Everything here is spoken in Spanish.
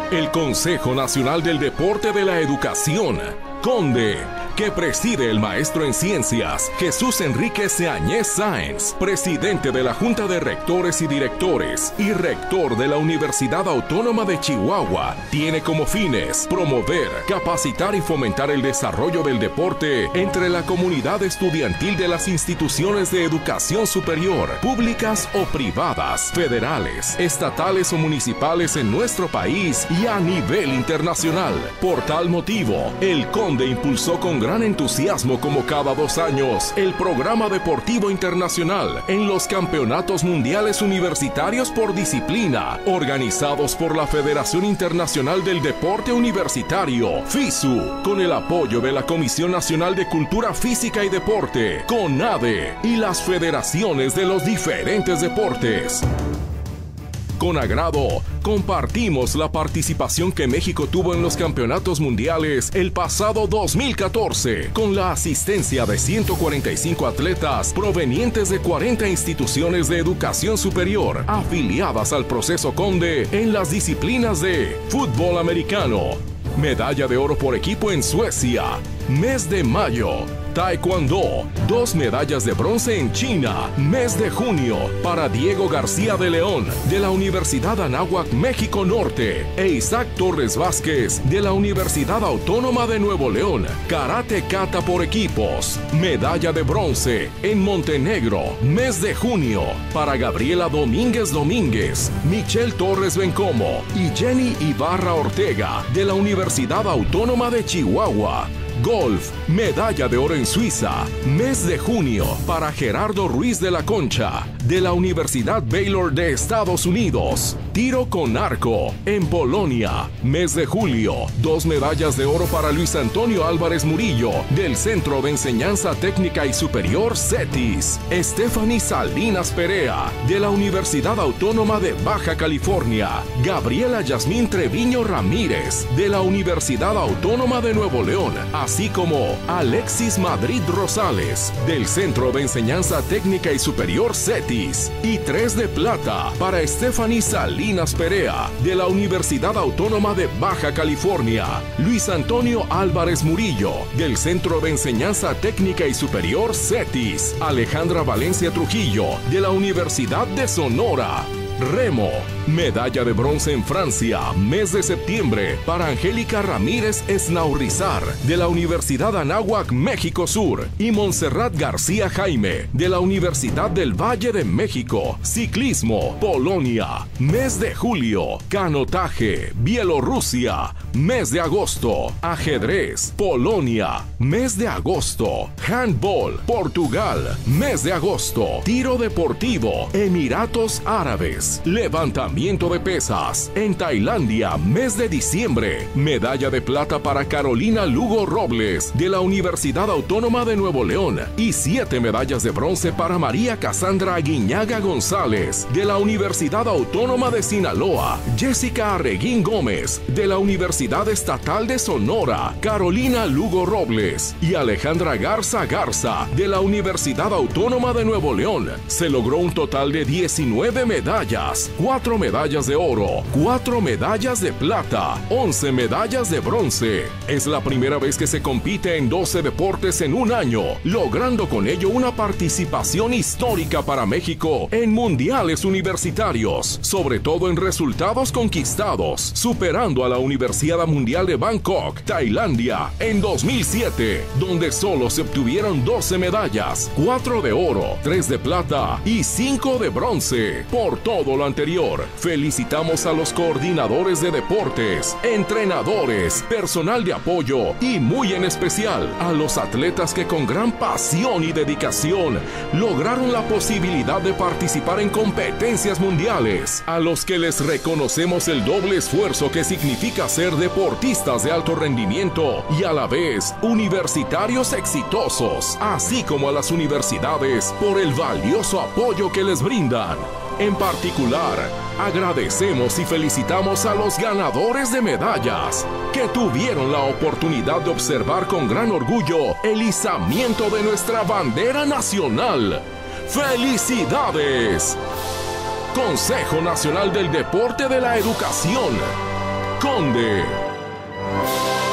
el Consejo Nacional del Deporte de la Educación, CONDE, que preside el maestro en ciencias Jesús Enrique Seañez Sáenz, presidente de la Junta de Rectores y Directores y rector de la Universidad Autónoma de Chihuahua, tiene como fines promover, capacitar y fomentar el desarrollo del deporte entre la comunidad estudiantil de las instituciones de educación superior, públicas o privadas, federales, estatales o municipales en nuestro país y a nivel internacional. Por tal motivo, el CONDE impulsó con gran entusiasmo, como cada 2 años, el programa deportivo internacional en los campeonatos mundiales universitarios por disciplina, organizados por la Federación Internacional del Deporte Universitario, FISU, con el apoyo de la Comisión Nacional de Cultura Física y Deporte, CONADE, y las federaciones de los diferentes deportes. Con agrado, compartimos la participación que México tuvo en los campeonatos mundiales el pasado 2014, con la asistencia de 145 atletas provenientes de 40 instituciones de educación superior afiliadas al proceso CONDE en las disciplinas de fútbol americano, medalla de oro por equipo en Suecia, mes de mayo; Taekwondo, 2 medallas de bronce en China, mes de junio, para Diego García de León, de la Universidad Anáhuac, México Norte, e Isaac Torres Vázquez, de la Universidad Autónoma de Nuevo León, Karate Kata por equipos, medalla de bronce en Montenegro, mes de junio, para Gabriela Domínguez Domínguez, Michelle Torres Bencomo y Jenny Ibarra Ortega, de la Universidad Autónoma de Chihuahua. Golf, medalla de oro en Suiza, mes de junio, para Gerardo Ruiz de la Concha, de la Universidad Baylor de Estados Unidos. Tiro con arco, en Polonia, mes de julio, 2 medallas de oro para Luis Antonio Álvarez Murillo, del Centro de Enseñanza Técnica y Superior CETIS. Stephanie Salinas Perea, de la Universidad Autónoma de Baja California. Gabriela Yasmín Treviño Ramírez, de la Universidad Autónoma de Nuevo León, así como Alexis Madrid Rosales, del Centro de Enseñanza Técnica y Superior CETIS, y 3 de plata para Stephanie Salinas Perea, de la Universidad Autónoma de Baja California. Luis Antonio Álvarez Murillo, del Centro de Enseñanza Técnica y Superior CETIS. Alejandra Valencia Trujillo, de la Universidad de Sonora. Remo, medalla de bronce en Francia, mes de septiembre, para Angélica Ramírez Esnaurrizar, de la Universidad Anáhuac, México Sur, y Montserrat García Jaime, de la Universidad del Valle de México. Ciclismo, Polonia, mes de julio. Canotaje, Bielorrusia, mes de agosto. Ajedrez, Polonia, mes de agosto. Handball, Portugal, mes de agosto. Tiro deportivo, Emiratos Árabes. Levantamiento de pesas, en Tailandia, mes de diciembre. Medalla de plata para Carolina Lugo Robles, de la Universidad Autónoma de Nuevo León, y 7 medallas de bronce para María Casandra Aguiñaga González, de la Universidad Autónoma de Sinaloa. Jessica Arreguín Gómez, de la Universidad Estatal de Sonora. Carolina Lugo Robles y Alejandra Garza Garza, de la Universidad Autónoma de Nuevo León. Se logró un total de 19 medallas, 4 medallas de oro, 4 medallas de plata, 11 medallas de bronce. Es la primera vez que se compite en 12 deportes en un año, logrando con ello una participación histórica para México en mundiales universitarios, sobre todo en resultados conquistados, superando a la Universidad Mundial de Bangkok, Tailandia, en 2007, donde solo se obtuvieron 12 medallas, 4 de oro, 3 de plata y 5 de bronce. Por todo lo anterior, felicitamos a los coordinadores de deportes, entrenadores, personal de apoyo y muy en especial a los atletas que con gran pasión y dedicación lograron la posibilidad de participar en competencias mundiales, a los que les reconocemos el doble esfuerzo que significa ser deportistas de alto rendimiento y a la vez universitarios exitosos, así como a las universidades por el valioso apoyo que les brindan. En particular, agradecemos y felicitamos a los ganadores de medallas que tuvieron la oportunidad de observar con gran orgullo el izamiento de nuestra bandera nacional. ¡Felicidades! Consejo Nacional del Deporte de la Educación. Conde.